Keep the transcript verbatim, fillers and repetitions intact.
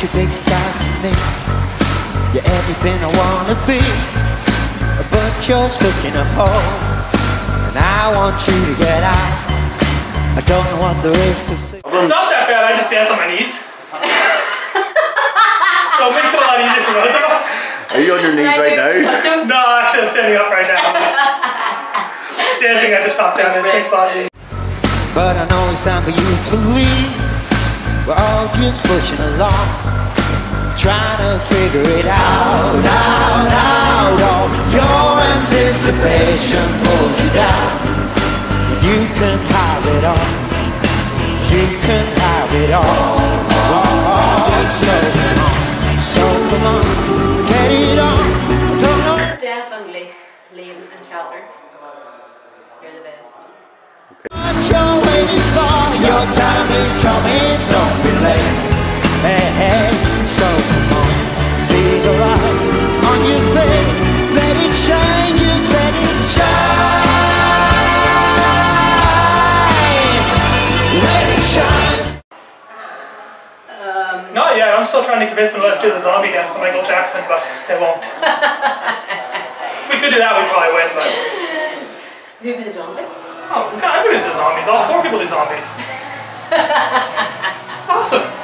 your big star to me. You're everything I wanna be, but you're stuck in a hole, and I want you to get out. I don't know what there is to see. It's not that bad, I just dance on my knees. So it makes it a lot easier for both of us. Are you on your knees right now? No, actually I'm standing up right now. Dancing, I just hop down, this makes a lot easier. But I know it's time for you to leave. We're all just pushing along, trying to figure it out, out, out. All your anticipation pulls you down. You can have it all, you can have it all. Oh, so come on, so come on, get it on. Don't know. Definitely Liam and Catherine. You're the best. What you're waiting for, your time is coming, don't be late. Hey, hey, so come on, see the light on your face, let it shine, just let it shine. Let it shine. Um, Not yet, I'm still trying to convince them to let's do the zombie dance with Michael Jackson, but they won't. If we could do that, we'd probably win, but... Who'd be the zombie? Oh, God, everybody's the zombies. All four people do zombies. It's awesome.